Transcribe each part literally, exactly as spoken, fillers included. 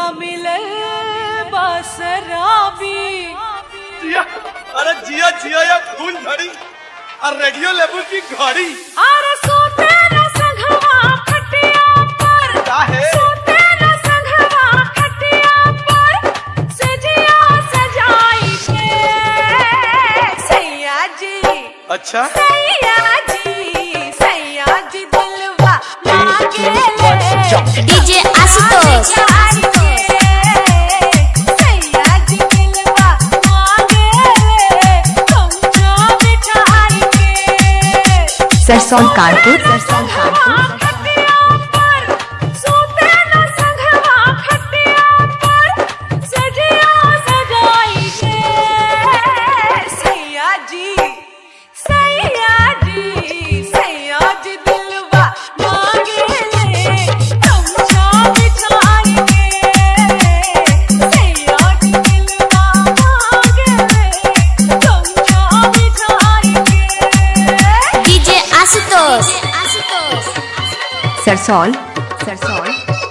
मिले बसराबी। अरे जिया जिया या फूल झड़ी और रेडियो लेवल की घड़ी। अरे सोते न संघवा खटिया पर, काहे सोते न संघवा खटिया पर, सजिया सजाई के सैया जी। अच्छा सैया जी, सैया जी दिलवा मांगे ले डीजे आशुतोष। सैया जी दिलवा मांगे ले गमछा बिछाई के। सरसों कानपुर, सरसों कानपुर। सरसौल, सरसौल।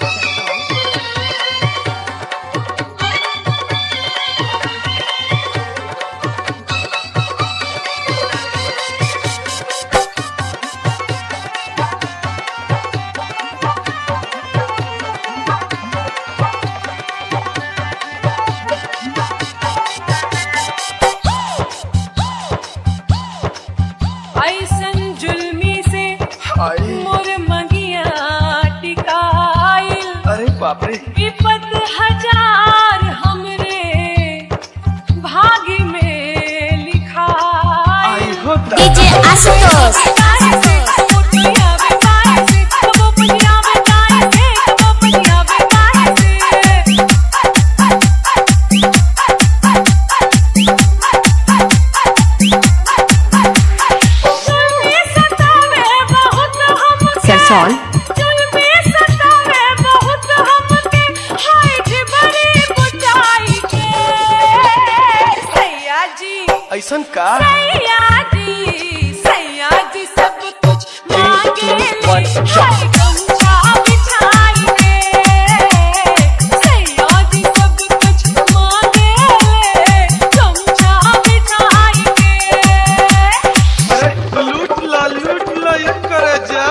ऐसन जुल्मी से मोर मंगिया टिकाइल। अरे बाप रे। विपत हजार हमरे भाग्य में लिखाइल। डीजे आशुतोष। सरसौल। ऐसन का सैया जी, सैया जी सब कुछ मांगे ले गमछा बिछाई के। सैया जी सब कुछ मांगे ले गमछा बिछाई के। अरे लूट ला लूट ला ये करे जा।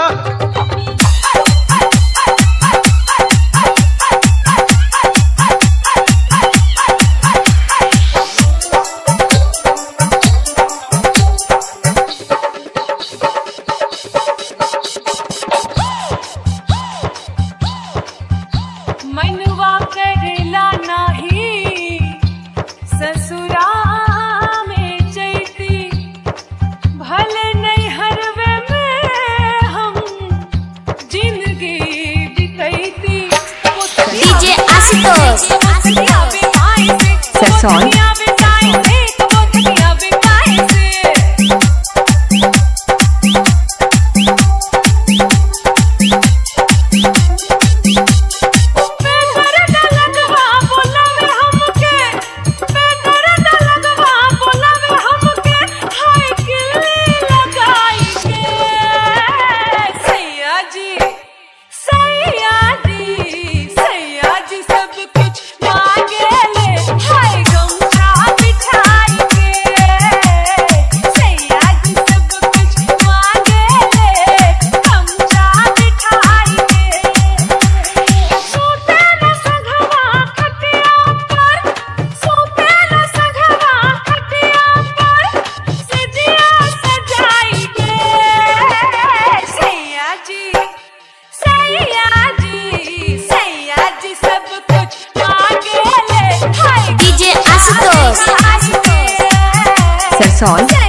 मनवा करेला नाही ससुरा में जैती, भले नहीं हरवे में हम जिंदगी बितैती। डीजे आशुतोष। सरसौल। सरसौल।